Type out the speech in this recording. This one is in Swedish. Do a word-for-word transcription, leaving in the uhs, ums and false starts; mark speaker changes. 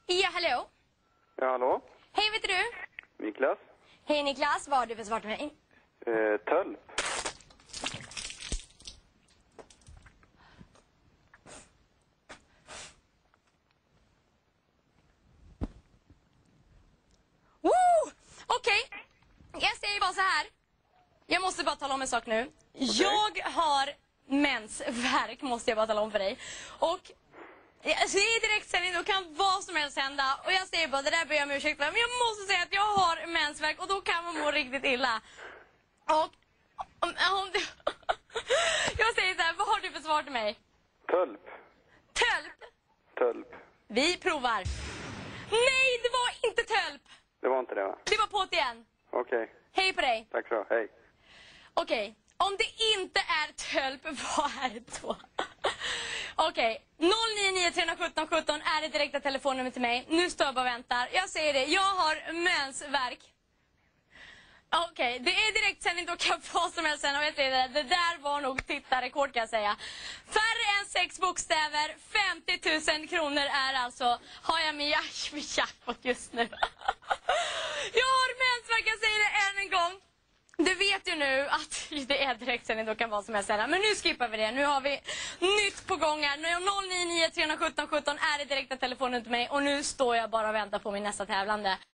Speaker 1: Ja, hallå?
Speaker 2: Ja, hallå?
Speaker 1: Hej, vet du?
Speaker 2: Niklas?
Speaker 1: Hej Niklas, vad har du för svar till mig?
Speaker 2: Eh, tölp.
Speaker 1: Woo! Okej, jag säger bara så här. Jag måste bara tala om en sak nu. Jag har mensvärk, måste jag bara tala om för dig. Och alltså, det är direktsändning, då kan vad som helst hända. Och jag säger bara, det där ber jag om ursäkt för. Men jag måste säga att jag har mensvärk och då kan man må riktigt illa. Och om, om du... jag säger så här, vad har du för svar till mig?
Speaker 2: Tölp.
Speaker 1: Tölp?
Speaker 2: Tölp.
Speaker 1: Vi provar. Nej, det var inte tölp.
Speaker 2: Det var inte det, va?
Speaker 1: Det var på't igen.
Speaker 2: Okej. Okay.
Speaker 1: Hej på dig.
Speaker 2: Tack så, hej.
Speaker 1: Okej, om det inte är tölp, vad är det då? Okej, noll nio nio tre ett sju ett sju är det direkta telefonnummer till mig. Nu står jag bara och väntar. Jag säger det, jag har mensvärk. Okej, det är direktsändning, då kan vad som helst hända. Och jag säger det, det där var nog tittarrekord kan jag säga. Färre än sex bokstäver, femtio tusen kronor är alltså, har jag med jackpot just nu. Jag har mensvärk, jag säger det än en gång. Du vet ju nu att det är direktsändning, då kan vad som helst hända. Men nu skippar vi det, nu har vi nytt på gång här. noll nio nio tre ett sju ett sju är det direkta telefonen till mig. Och nu står jag bara och väntar på min nästa tävlande.